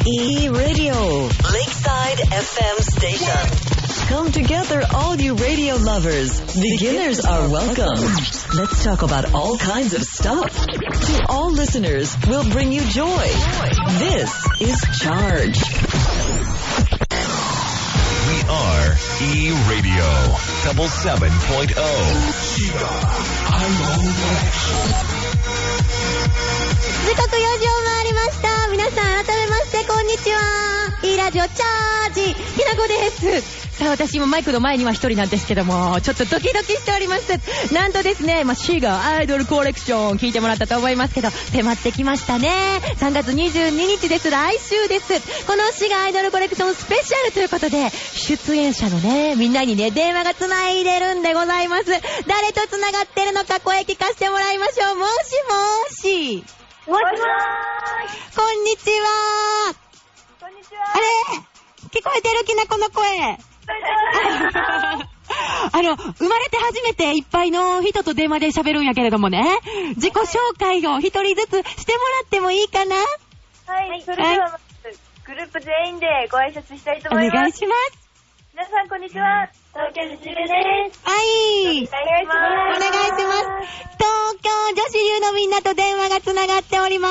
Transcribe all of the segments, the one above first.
E-Radio Lakeside FM Station. Come together, all you radio lovers. Beginners are welcome. Let's talk about all kinds of stuff. To all listeners, we'll bring you joy. This is Charge. We are E-Radio 77.0. 時刻4時を回りました。皆さん改めましてこんにちは。Eラジオチャージひなこです。さあ私もマイクの前には一人なんですけども、ちょっとドキドキしております。なんとですね、シガアイドルコレクション聞いてもらったと思いますけど、迫ってきましたね。3月22日です。来週です。このシガアイドルコレクションスペシャルということで、出演者のねみんなにね電話がつないでるんでございます。誰とつながってるのか声聞かせてもらいましょう。もしもーし。もしもーし。こんにちは。 こんにちは。 あれ聞こえてるきなこの声。生まれて初めていっぱいの人と電話で喋るんやけれどもね、自己紹介を一人ずつしてもらってもいいかな。 はい、それではまずグループ全員でご挨拶したいと思います。 お願いします。 皆さんこんにちは。東京女子流です。 はい。 お願いします。 お願いします。東京女子流のみんなと電話がつながっております。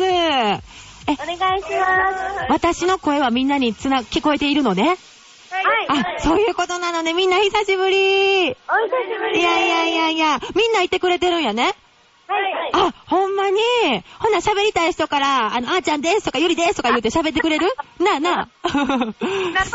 お願いします。 私の声はみんなに聞こえているのね。 はい。 あ、そういうことなのね。みんな久しぶり。 お久しぶりです。 いや、みんないてくれてるんやね。 はい。 あ、ほんまに。ほな喋りたい人から、あーちゃんですとかゆりですとか言って喋ってくれる？なあ。 なこさん、久しぶりです。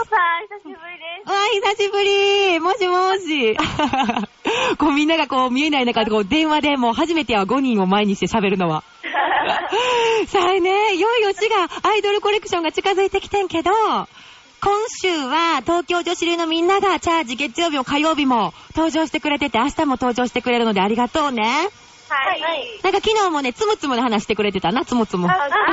久しぶり。もしもし。こうみんながこう見えない中でこう電話でもう初めては5人を前にして喋るのは。さあね、いよいよ滋賀アイドルコレクションが近づいてきてんけど、今週は東京女子流のみんながチャージ月曜日も火曜日も登場してくれてて、明日も登場してくれるのでありがとうね。 はい。 なんか昨日もね、つむつむで話してくれてたな、つむつむ。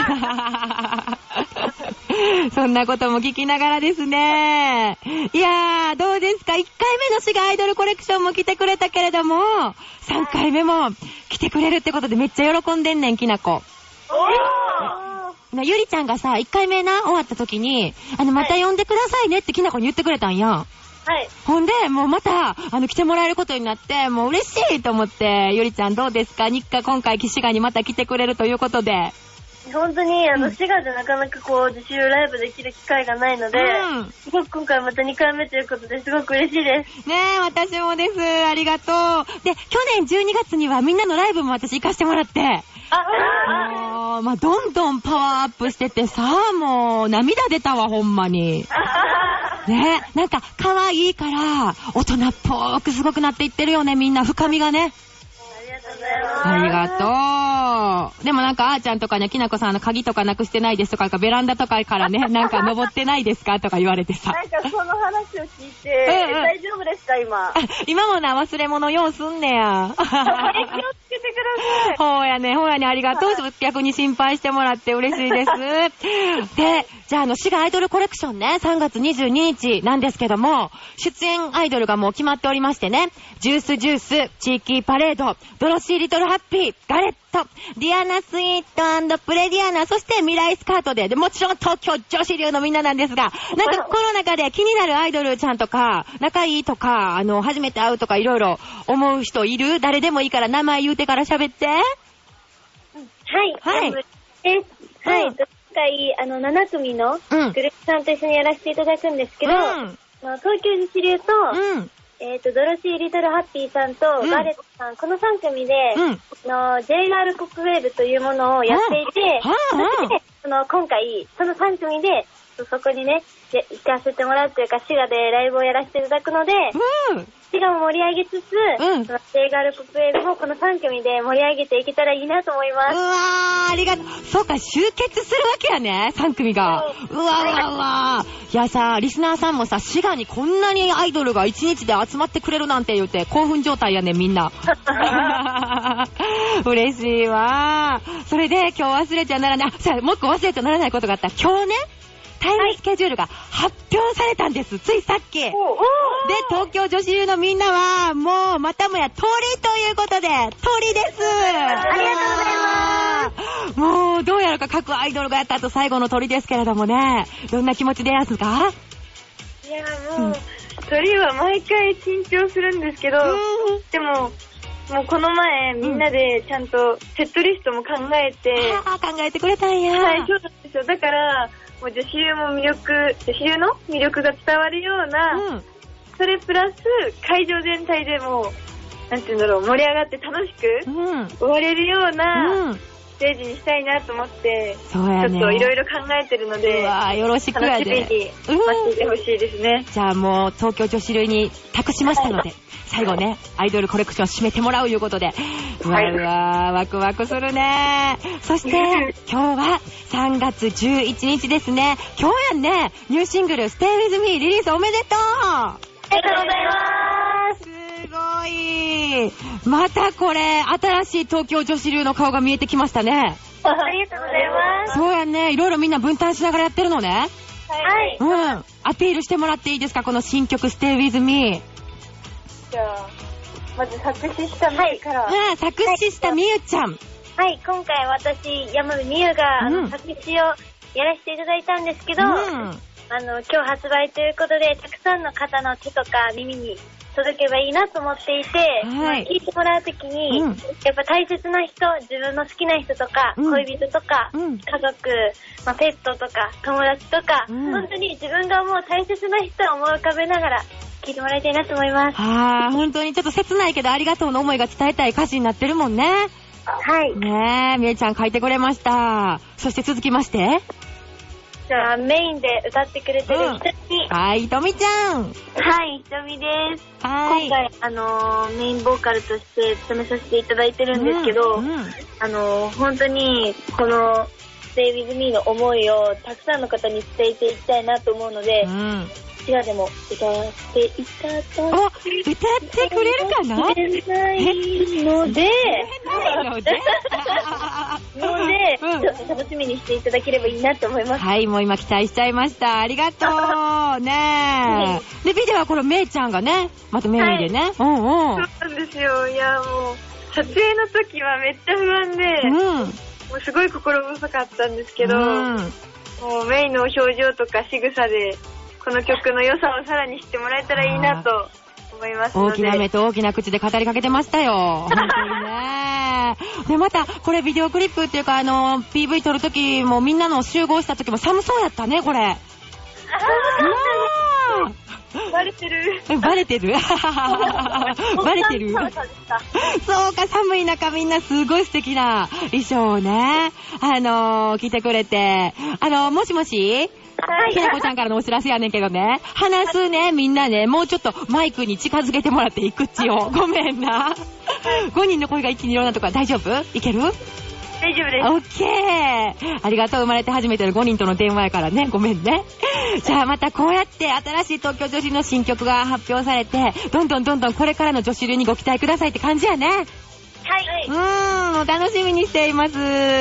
そんなことも聞きながらですね。いやー、どうですか？ 1 回目の滋賀アイドルコレクションも来てくれたけれども、3回目も来てくれるってことでめっちゃ喜んでんねん、きなこ。ゆりちゃんがさ、1回目な、終わった時に、また呼んでくださいねってきなこに言ってくれたんやん。 はい。 ほんで、もうまた、来てもらえることになって、もう嬉しいと思って、ゆりちゃんどうですか？日課今回、滋賀にまた来てくれるということで。 本当に、滋賀でなかなかこう、自主ライブできる機会がないので、すごく今回また2回目ということですごく嬉しいです。 ねえ、私もです。ありがとう。で、去年12月にはみんなのライブも私行かしてもらって、どんどんパワーアップしててさ、もう涙出たわ、ほんまに。ねえ、なんか可愛いから大人っぽくすごくなっていってるよね、みんな深みがね。ありがとう。でもなんかあーちゃんとかね、きなこさん鍵とかなくしてないですとか、ベランダとかからね、なんか登ってないですかとか言われてさ。 なんかその話を聞いて、大丈夫ですか今。 今もな、忘れ物ようすんねや。 気をつけてください。 ほうやね、ありがとう。逆に心配してもらって嬉しいです。で、じゃあ滋賀アイドルコレクションね、3月22日なんですけども、出演アイドルがもう決まっておりましてね、ジュース、地域パレード、ドロシーリトルハッピー、ガレット、ディアナスイート&プレディアナ、そして未来スカートで、もちろん東京女子流のみんななんですが、なんかこの中で気になるアイドルちゃんとか、仲いいとか、初めて会うとかいろいろ思う人いる？誰でもいいから名前言うてから喋って。はい。 はい。今回、7組のグループさんと一緒にやらせていただくんですけど、東京女子流と、ドロシー・リトル・ハッピーさんとガレットさん、この3組で、J ガール国ウェーブというものをやっていて、今回、その3組で、そこにね、行かせてもらうというか、滋賀でライブをやらせていただくので、滋賀も盛り上げつつ、J ガール国ウェーブもこの3組で盛り上げていけたらいいなと思います。 うわー、ありがとう。そうか、集結するわけやね、3組が。うわ。いやさ、リスナーさんもさ、滋賀にこんなにアイドルが1日で集まってくれるなんて言うて、興奮状態やね、みんな。嬉しいわ。それで、今日忘れちゃならない、もう一個忘れちゃならないことがあった。今日ね、タイムスケジュールが発表されたんです。ついさっき。で、東京女子流のみんなは、もう、またもや鳥ということで、鳥です。 ありがとうございます。 もうどうやらか各アイドルがやった後最後の鳥ですけれどもね、どんな気持ちでやすか？ いやもう、鳥は毎回緊張するんですけど、でももうこの前みんなでちゃんとセットリストも考えて、 考えてくれたんや。 はい、そうなんですよ。だからもう女子流の魅力が伝わるような、それプラス会場全体でもなんていうんだろう、盛り上がって楽しく終われるようなステージにしたいなと思って、 そうやね、 ちょっといろいろ考えてるので、 うわよろしくやで、 楽しみに待っていてほしいですね。 じゃあもう東京女子流に託しましたので、最後ねアイドルコレクション締めてもらういうことで、うわうわワクワクするね。そして今日は3月11日ですね。今日やんね、ニューシングル Stay With Me リリースおめでとう。 ありがとうございます。 すごい。またこれ新しい東京女子流の顔が見えてきましたね。 ありがとうございます。 そうやんね、いろいろみんな分担しながらやってるのね。 はい。 アピールしてもらっていいですか、この新曲 Stay With Me。 じゃあまず作詞したみゆから、 作詞したみゆちゃん。 はい、今回私山部みゆが、作詞をやらせていただいたんですけど、今日発売ということでたくさんの方の手とか耳に届けばいいなと思っていて、聴いてもらうときに、やっぱ大切な人、自分の好きな人とか、恋人とか、家族、ペットとか友達とか、本当に自分が思う大切な人を思い浮かべながら聴いてもらいたいなと思います。 本当にちょっと切ないけどありがとうの思いが伝えたい歌詞になってるもんね。 はい。 ねえ、みゆちゃん書いてくれました。そして続きまして、 じゃあメインで歌ってくれてるひとみ。 はい、ひとみちゃん。 はい、ひとみです。 はい。 今回メインボーカルとして務めさせていただいてるんですけど、本当にこの Stay With Me の思いをたくさんの方に伝えていきたいなと思うので、ちらでも歌っていただ歌ってくれるかな？ のでちょっと楽しみにしていただければいいなと思います。 はい、もう今期待しちゃいました。ありがとうねえ。でビデオはこのめいちゃんがね、またメインでね。そうなんですよ。いやもう撮影の時はめっちゃ不安で、もうすごい心細かったんですけど、もうメイの表情とか仕草でこの曲の良さをさらに知ってもらえたらいいなと思いますので。 大きな目と大きな口で語りかけてましたよ。本当にね。で、また、これビデオクリップっていうか、PV 撮るときもみんなの集合したときも寒そうやったね、これ。 バレてるバレてるバレてるそうか、寒い中みんなすごい素敵な衣装をね、着てくれて、もしもしひなこちゃんからのお知らせやねんけどね、話すね、みんなね、もうちょっとマイクに近づけてもらっていい？口を。ごめんな。5人の声が一気にいろんなとこ大丈夫？いける？ 大丈夫です。 オッケー。ありがとう。生まれて初めての5人との電話やからね。ごめんね。じゃあまたこうやって新しい東京女子の新曲が発表されて、どんどんこれからの女子流にご期待くださいって感じやね。 はい。 もう楽しみにしています。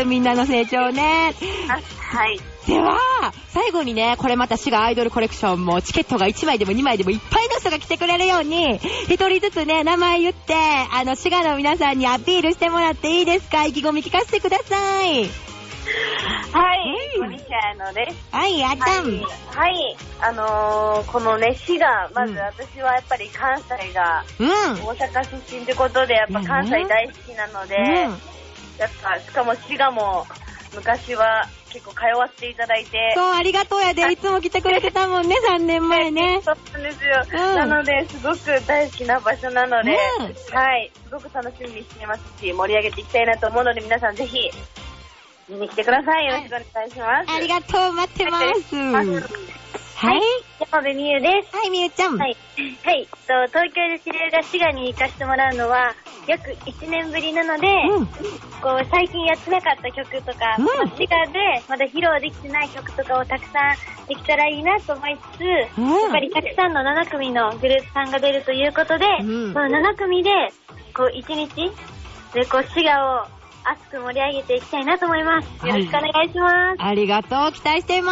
みんなの成長ね。 はい。 では、最後にね、これまた滋賀アイドルコレクションもチケットが1枚でも2枚でもいっぱいの人が来てくれるように、1人ずつね、名前言って、滋賀の皆さんにアピールしてもらっていいですか？意気込み聞かせてください。 はい、モニシャのです。 はい、あたん。 はい、このね、滋賀、まず私はやっぱり関西が、大阪出身ってことで、やっぱ関西大好きなので、やっぱ、しかも滋賀も、昔は結構通わせていただいて。 そう、ありがとうやで、いつも来てくれてたもんね、3年前ね。 そうなんですよ。なので、すごく大好きな場所なので、はい、すごく楽しみにしていますし、盛り上げていきたいなと思うので、皆さんぜひ、見に来てください。よろしくお願いします。 ありがとう、待ってます。はい。 山部みゆです。 はい、みゆちゃん。 はい。東京女子流が滋賀に行かせてもらうのは、約1年ぶりなので、最近やってなかった曲とか、滋賀でまだ披露できてない曲とかをたくさんできたらいいなと思いつつ、やっぱりたくさんの7組のグループさんが出るということで、その7組で、1日で滋賀を熱く盛り上げていきたいなと思います。よろしくお願いします。 ありがとう、期待しています。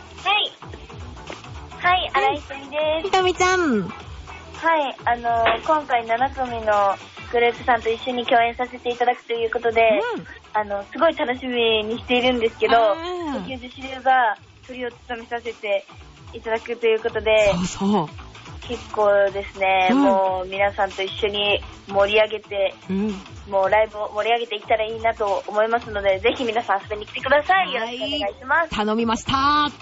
はい、新井ひとみです。 ひとみちゃん。 はい、今回7組のグループさんと一緒に共演させていただくということで、すごい楽しみにしているんですけど、東京女子流がトリを務めさせていただくということで、 そう結構ですね、もう皆さんと一緒に盛り上げて、もうライブを盛り上げていったらいいなと思いますので、ぜひ皆さん遊びに来てください。よろしくお願いします。 頼みました。 はい、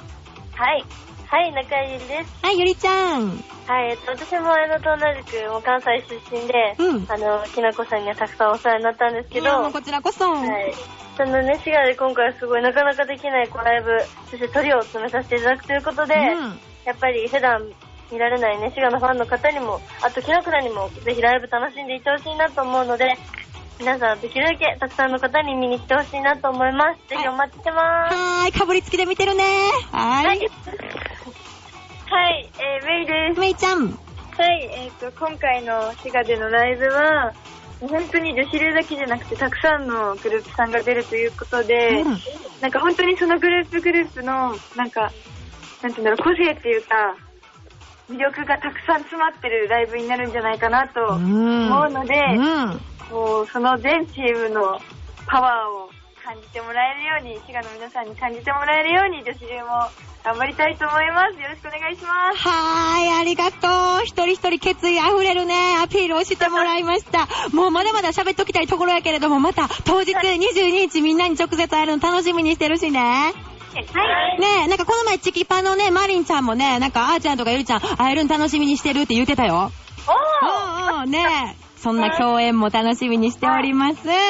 中井ゆりです。 はい、ゆりちゃん。 はい、私もと同じくもう関西出身で、きなこさんにはたくさんお世話になったんですけど、 もうこちらこそ。 はい、そのね、滋賀で今回はすごいなかなかできないライブ、そしてトリを務めさせていただくということで、やっぱり普段見られないね、滋賀のファンの方にも、あときなこさんにもぜひライブ楽しんでいってほしいなと思うので、皆さんできるだけたくさんの方に見に来てほしいなと思います。ぜひお待ちしてます。 はい、かぶりつきで見てるね。はい。 はい、メイです。 メイちゃん。 はい、今回の滋賀でのライブは、本当に女子流だけじゃなくてたくさんのグループさんが出るということで、なんか本当にそのグループの、なんていうんだろう、個性っていうか、魅力がたくさん詰まってるライブになるんじゃないかなと思うので、もうその全チームのパワーを感じてもらえるように、滋賀の皆さんに感じてもらえるように女子流も頑張りたいと思います。よろしくお願いします。 はい、ありがとう。一人一人決意あふれるね、アピールをしてもらいました。もうまだまだ喋っときたいところやけれども、また当日22日みんなに直接会えるの楽しみにしてるしね。 はい。 ねえ、なんかこの前チキパのね、マリンちゃんもね、なんかあーちゃんとかゆりちゃん会えるの楽しみにしてるって言ってたよ。ねえ。そんな共演も楽しみにしております。はい。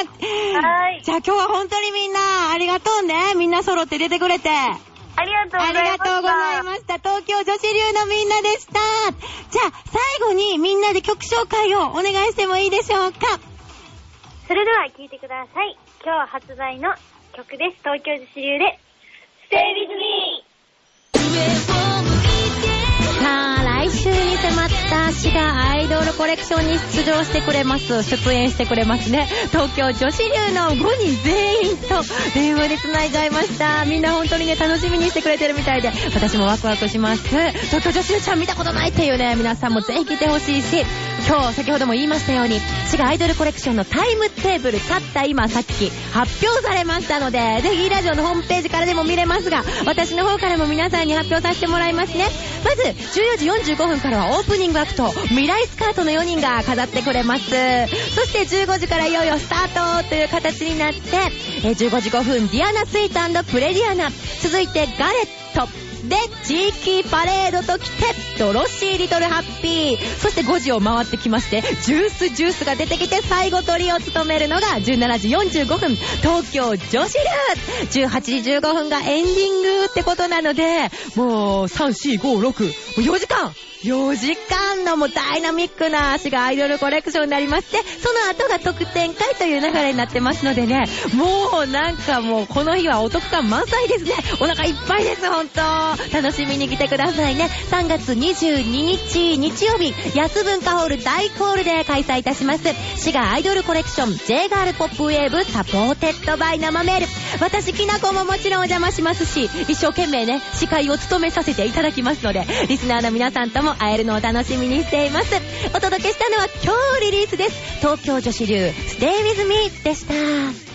じゃあ今日は本当にみんなありがとうね。みんな揃って出てくれて。 ありがとうございました。 ありがとうございました。東京女子流のみんなでした。じゃあ最後にみんなで曲紹介をお願いしてもいいでしょうか。 それでは聴いてください。今日発売の曲です。東京女子流でStay with me。 さあ、来週に迫った滋賀アイドルコレクションに出演してくれますね。東京女子流の5人全員と電話で繋いじゃいました。みんな本当にね、楽しみにしてくれてるみたいで、私もワクワクします。東京女子流ちゃん見たことないっていうね、皆さんもぜひ来てほしいし、今日先ほども言いましたように、滋賀アイドルコレクションのタイムテーブル、たった今さっき発表されましたので、ぜひラジオのホームページからでも見れますが、私の方からも皆さんに発表させてもらいますね。まず14時45分からはオープニングアクト、未来スカートの4人が飾ってくれます。そして15時からいよいよスタートという形になって、15時5分ディアナスイート&プレディアナ、続いてガレットで地域パレードときてドロッシーリトルハッピー、そして5時を回ってきまして、ジュースが出てきて、最後トリを務めるのが17時45分東京女子流、18時15分がエンディングってことなので、もう3、4、5、6、4時間のもうダイナミックな滋賀アイドルコレクションになりまして、その後が特典会という流れになってますのでね、もうなんかもうこの日はお得感満載ですね。お腹いっぱいです。本当楽しみに来てくださいね。3月22日日曜日、安文化ホール大ホールで開催いたします。滋賀アイドルコレクション J ガールポップウェーブサポーテッドバイ生メール、私きなこももちろんお邪魔しますし、一生懸命ね司会を務めさせていただきますので、リスナーの皆さんとも会えるのを楽しみにしています。お届けしたのは今日リリースです。東京女子流 Stay with me でした。